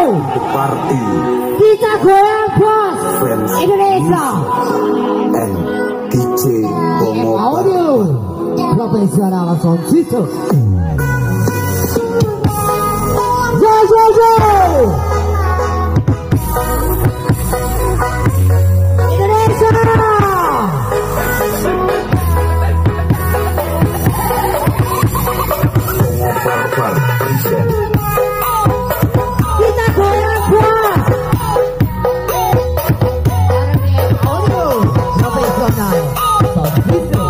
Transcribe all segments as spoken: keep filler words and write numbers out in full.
The party. Kita goyang bos. Fans Indonesia. And D J Tomo Audio. Profesional sound system. Yo yo yo. Indonesia. Karnaval present. Kita goyang bos. Audio. Profesional sound system.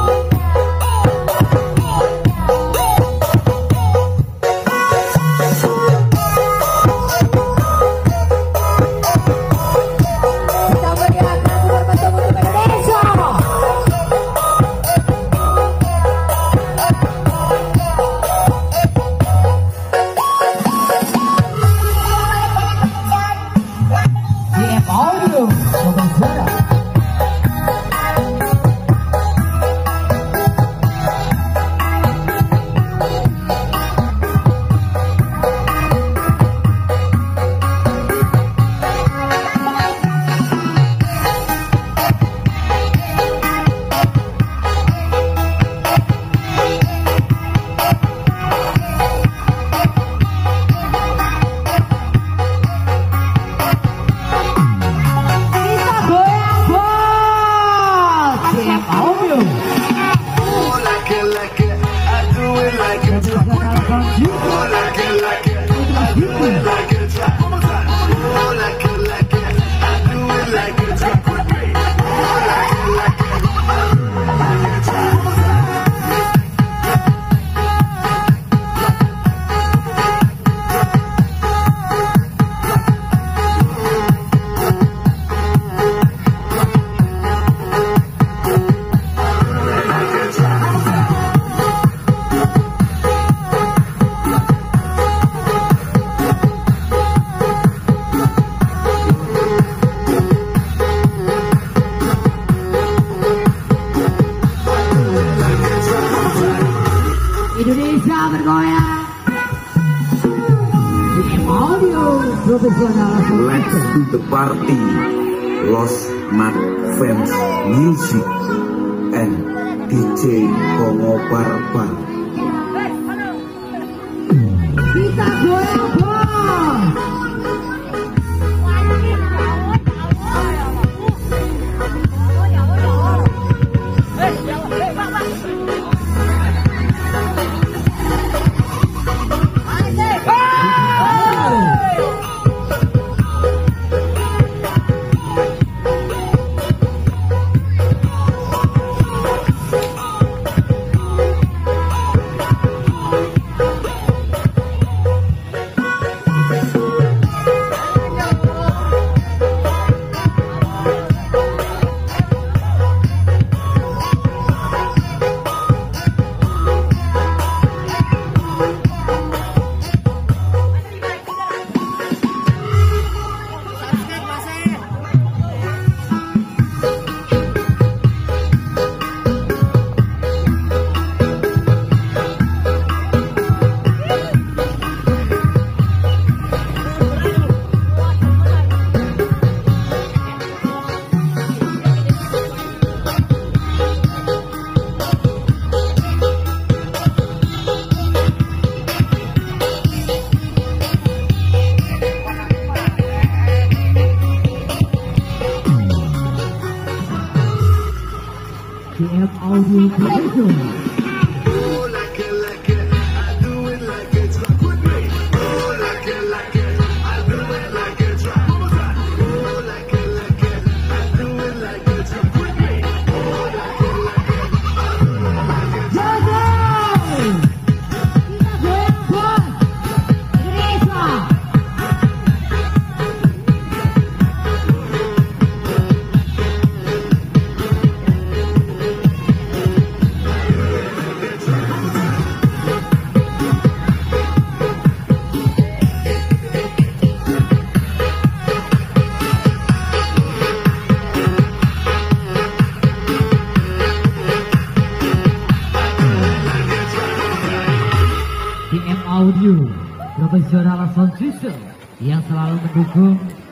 Indonesia bergoyang. Audio profesional. Let's do the party. Los Mat Fans Music and D J Tomo Barbar. Kita goyang bos. Audio professional. Audio profesional sound system yang selalu mendukung